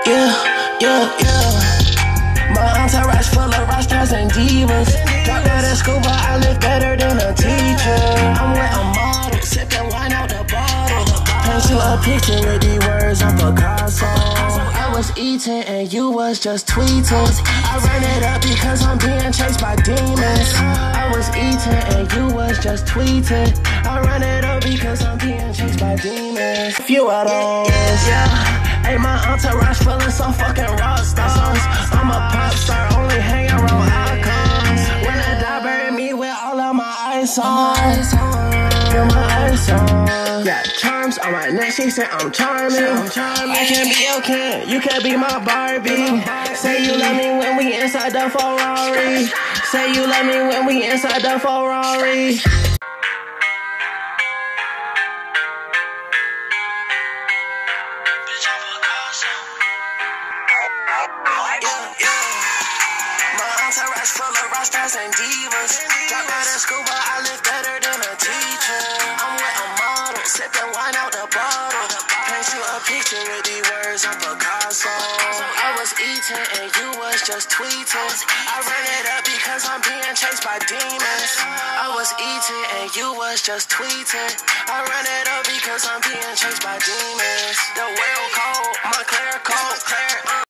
Yeah. My entourage full of rock stars and divas. Dropped out of school, but I live better than a teacher. I'm with a model, sipping wine out the bottle. Paint you a picture with these words on Picasso. I was eating and you was just tweeting. I ran it up because I'm being chased by demons. I was eating and you was just tweeting. I ran it up because I'm being chased by demons. Few of those, yeah. Hey, my entourage feeling so fucking rock stars. I'm a pop star, only hang around icons. When I die, bury me with all of my ice on. Feel my ice on. Got charms on my neck, she said I'm charming. I can be your Ken, you can be my Barbie. Say you love me when we inside the Ferrari. Say you love me when we inside the Ferrari. Entourage full of rock stars and divas. Dropped out of school, but I live better than a teacher. I'm with a model, sipping wine out the bottle. Paint you a picture with these words on Picasso. I was eating and you was just tweeting. I ran it up because I'm being chased by demons. I was eating and you was just tweeting. I ran it up because I'm being chased by demons. The world cold, my clear cold, clear.